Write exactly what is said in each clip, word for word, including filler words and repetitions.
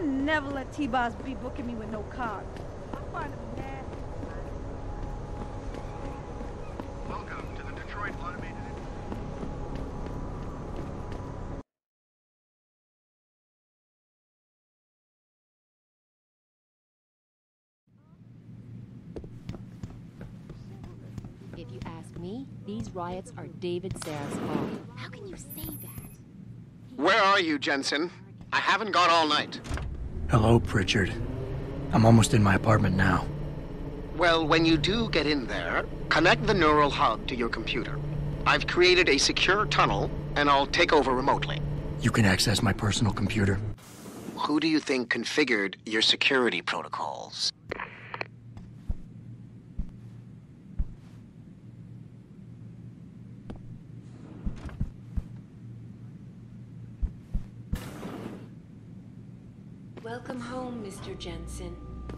never let T-Boss be booking me with no card. I find him nasty. Welcome to the Detroit Automated. If you ask me, these riots are David Sarif's fault. How can you say that? Where are you, Jensen? I haven't got all night. Hello, Pritchard. I'm almost in my apartment now. Well, when you do get in there, connect the neural hub to your computer. I've created a secure tunnel, and I'll take over remotely. You can access my personal computer. Who do you think configured your security protocols? Welcome home, Mister Jensen.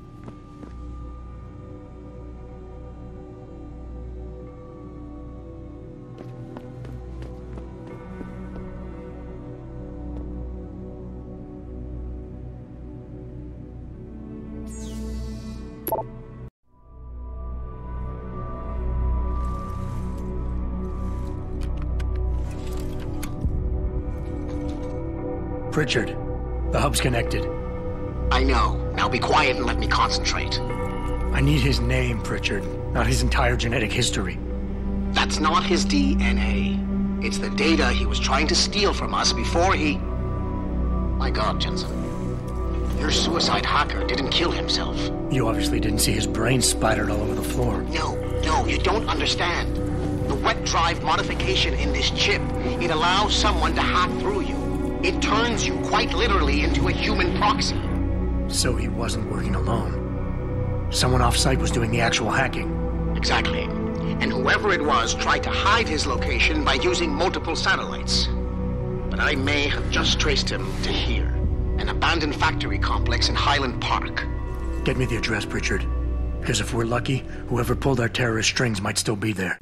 Pritchard, the hub's connected. I know. Now be quiet and let me concentrate. I need his name, Pritchard, not his entire genetic history. That's not his D N A. It's the data he was trying to steal from us before he... My God, Jensen. Your suicide hacker didn't kill himself. You obviously didn't see his brain splattered all over the floor. No, no, you don't understand. The wet drive modification in this chip, it allows someone to hack through you. It turns you quite literally into a human proxy. So he wasn't working alone. Someone off-site was doing the actual hacking. Exactly. And whoever it was tried to hide his location by using multiple satellites. But I may have just traced him to here, an abandoned factory complex in Highland Park. Get me the address, Pritchard. Because if we're lucky, whoever pulled our terrorist strings might still be there.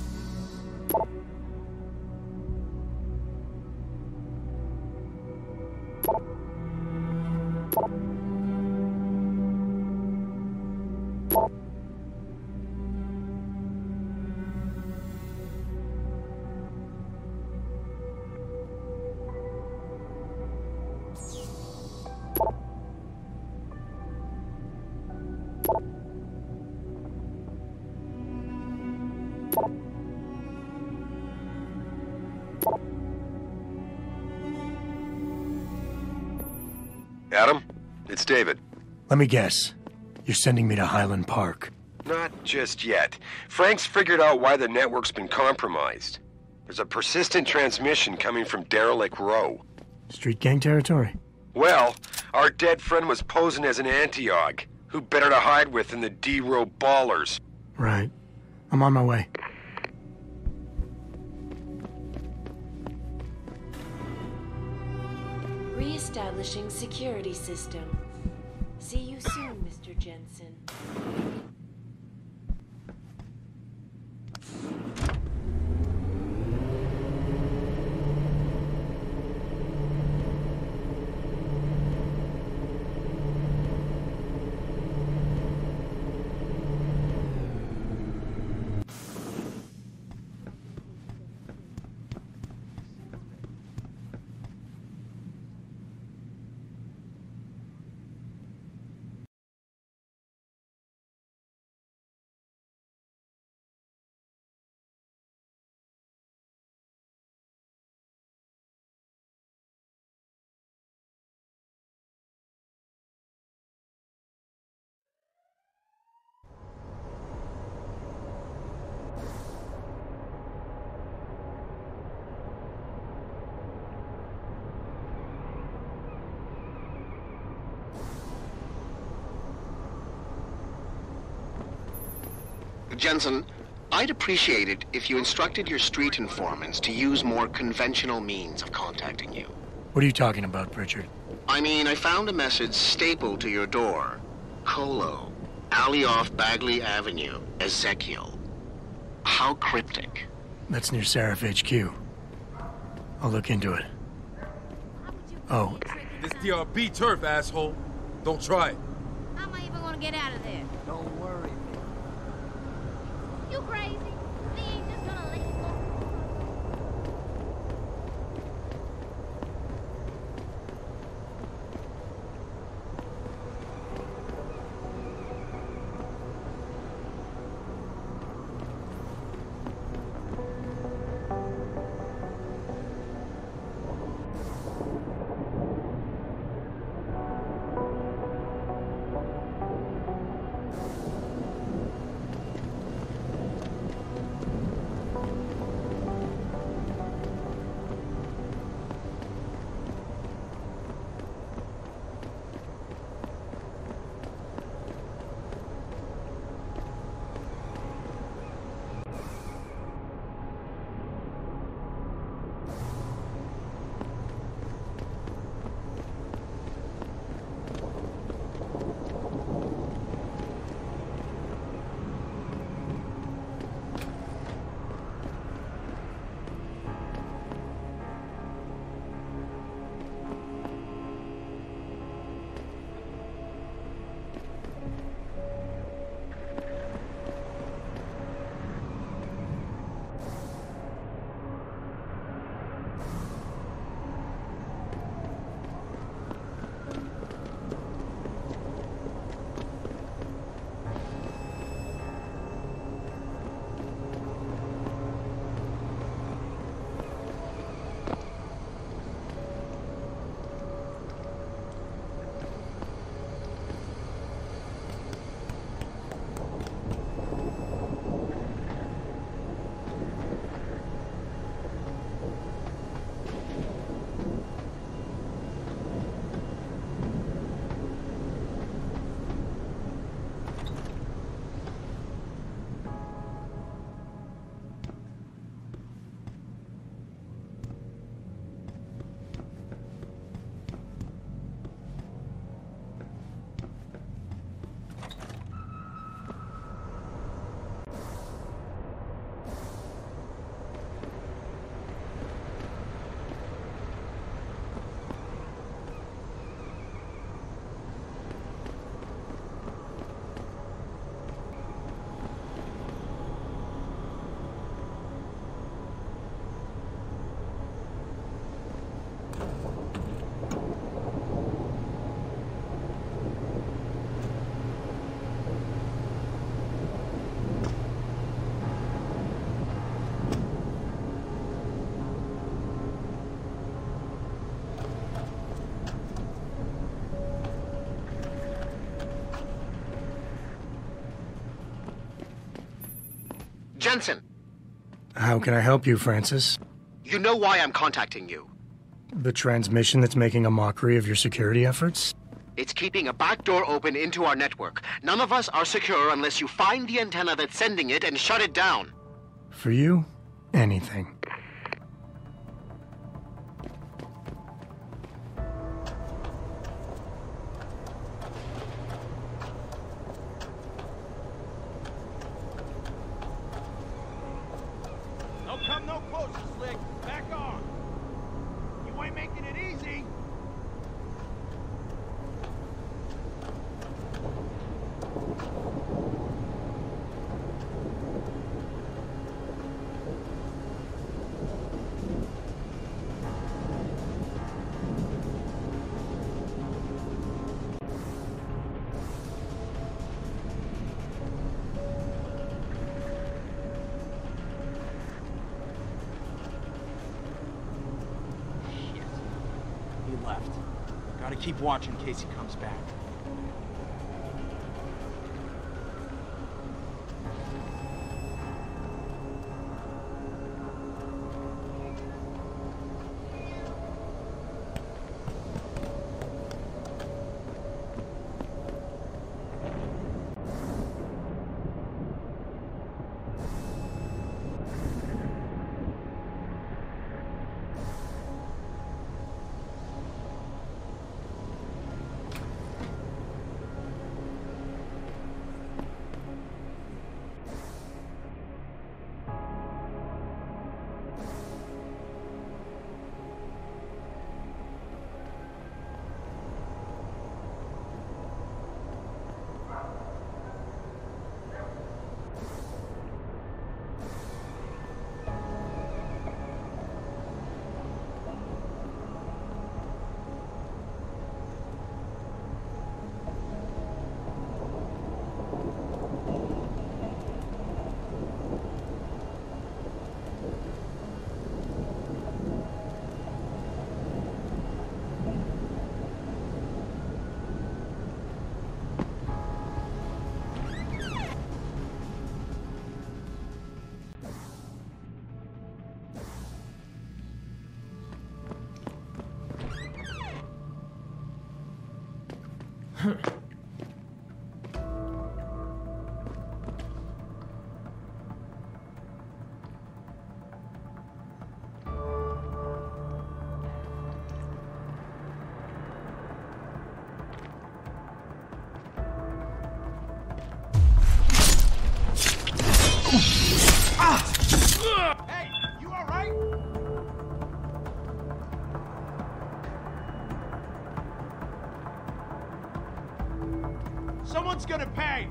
Adam, it's David. Let me guess. You're sending me to Highland Park. Not just yet. Frank's figured out why the network's been compromised. There's a persistent transmission coming from Derelict Row. Street gang territory? Well, our dead friend was posing as an anti-aug. Who better to hide with than the D-Row ballers? Right. I'm on my way. Re-establishing security system. See you soon, Mister Jensen. Jensen, I'd appreciate it if you instructed your street informants to use more conventional means of contacting you. What are you talking about, Pritchard? I mean, I found a message stapled to your door. Colo, alley off Bagley Avenue, Ezekiel. How cryptic. That's near Sarif H Q. I'll look into it. Oh, This D R B turf, asshole. Don't try it. How am I even gonna get out of there? Don't worry. You crazy? They ain't just gonna let you go. Jensen! How can I help you, Francis? You know why I'm contacting you. The transmission that's making a mockery of your security efforts? It's keeping a back door open into our network. None of us are secure unless you find the antenna that's sending it and shut it down. For you, anything. No come no closer, Slick. Back on. You ain't making it easy. Left. Gotta keep watching in case he comes back. Hey, you all right? Someone's gonna pay.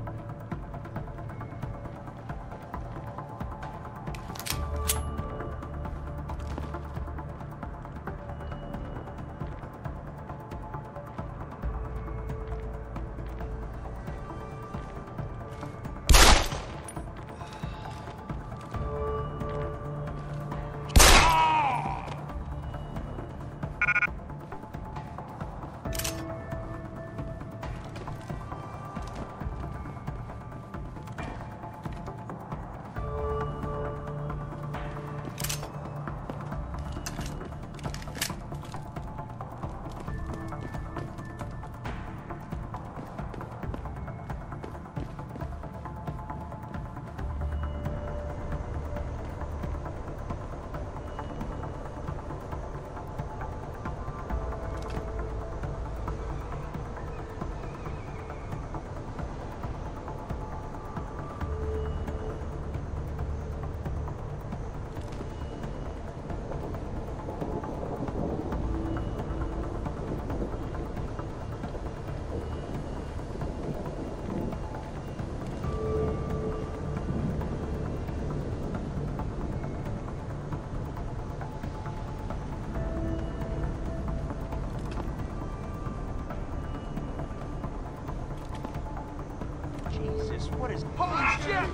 Jesus, what is... Holy shit!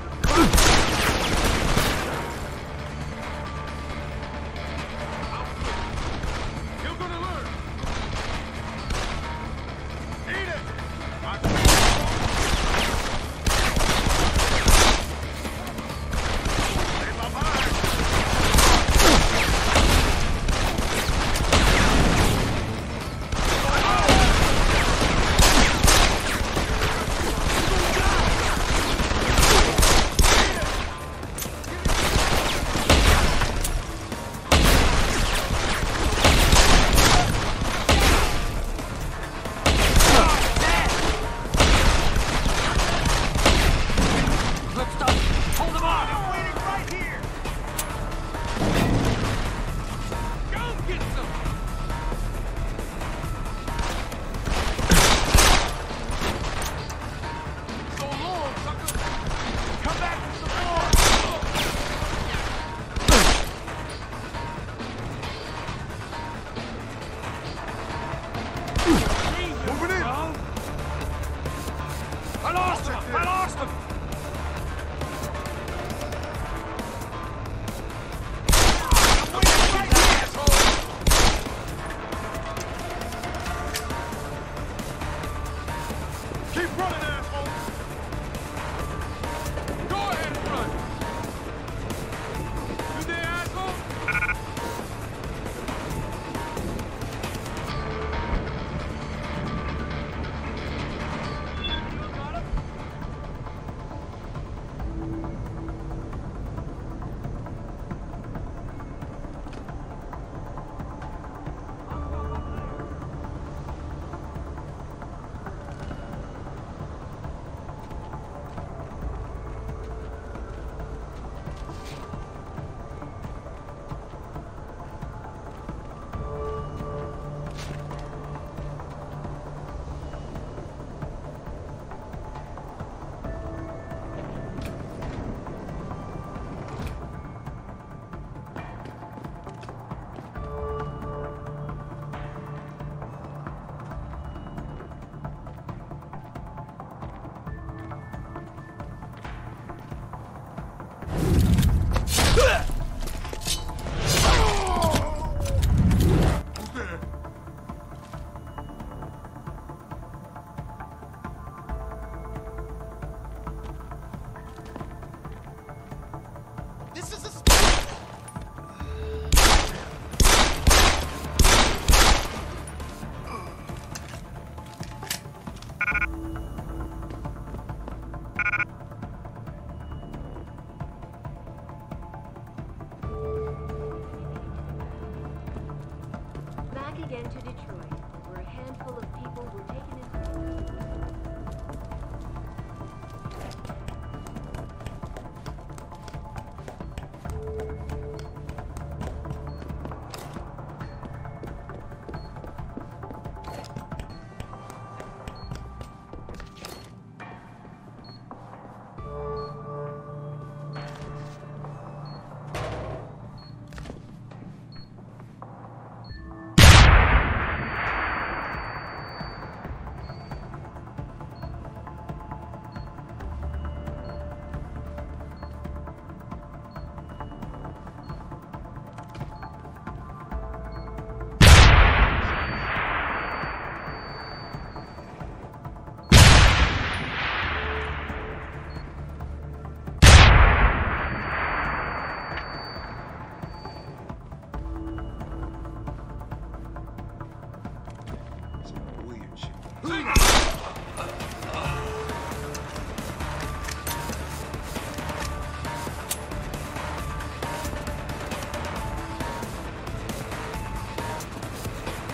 You're gonna learn. Eat it. Stay behind.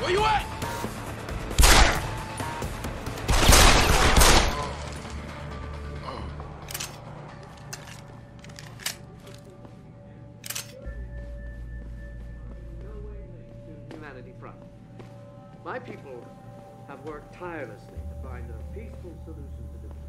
Where you at? Humanity Front. My people have worked tirelessly to find a peaceful solution to this.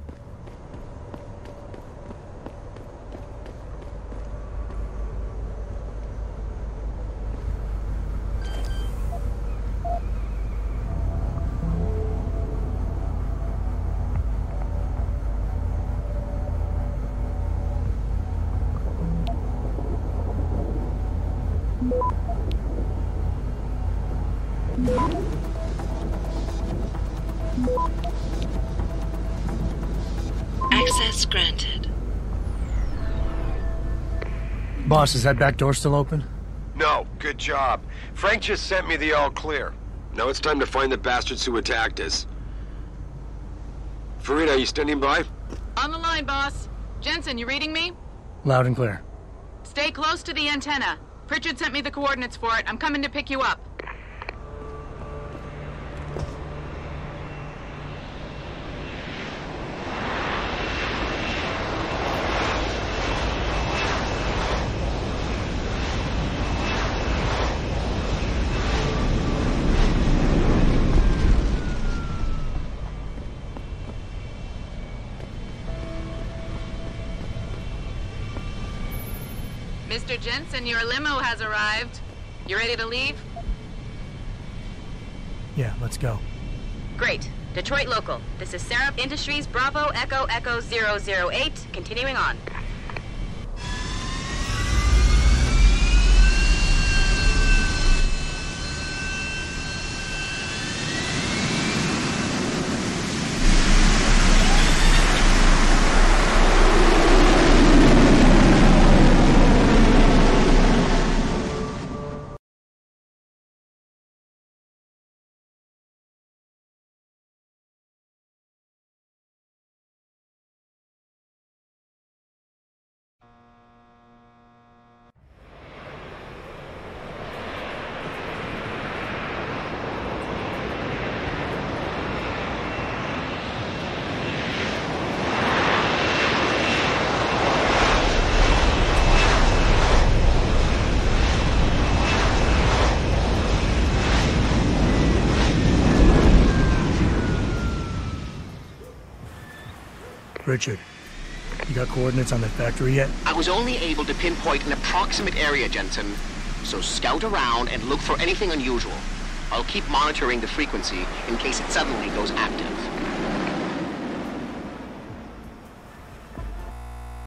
Access granted. Boss, is that back door still open? No, good job. Frank just sent me the all clear. Now it's time to find the bastards who attacked us. Farida, are you standing by? On the line, boss. Jensen, you reading me? Loud and clear. Stay close to the antenna. Pritchard sent me the coordinates for it. I'm coming to pick you up. Mister Jensen, your limo has arrived. You ready to leave? Yeah, let's go. Great. Detroit local. This is Sarif Industries, Bravo, Echo, Echo zero zero eight. Continuing on. Richard, you got coordinates on that factory yet? I was only able to pinpoint an approximate area, Jensen. So scout around and look for anything unusual. I'll keep monitoring the frequency in case it suddenly goes active.